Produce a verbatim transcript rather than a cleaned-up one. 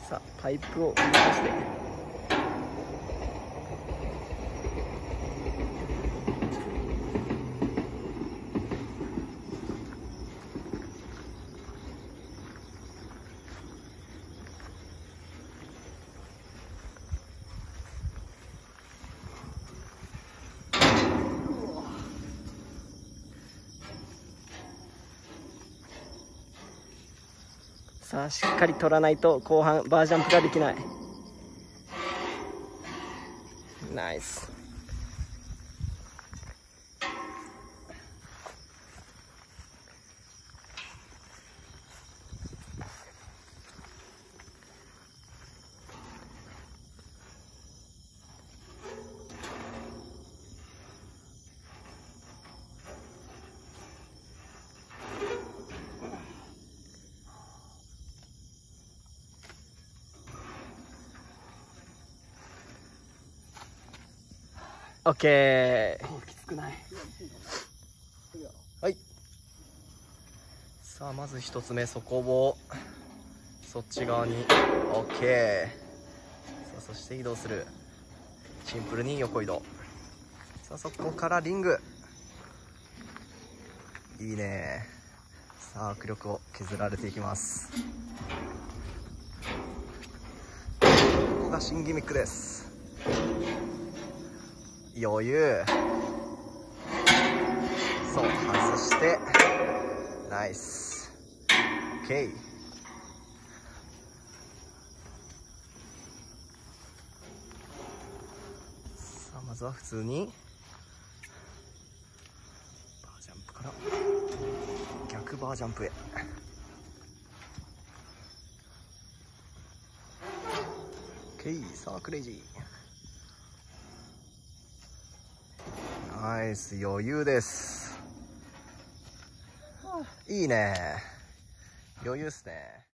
さあパイプを動かしてさあしっかり取らないと後半バージャンプができない。ナイス。オッケー。 きつくない。 はい。さあまず一つ目、そこをそっち側に OK。 さあそして移動する。シンプルに横移動。さあそこからリング。いいね。さあ握力を削られていきます。ここが新ギミックです。余裕。そう外してナイス。 OK。 さあまずは普通にバージャンプから逆バージャンプへ。 OK。 さあクレイジー。ナイス。余裕です。いいね。余裕っすね。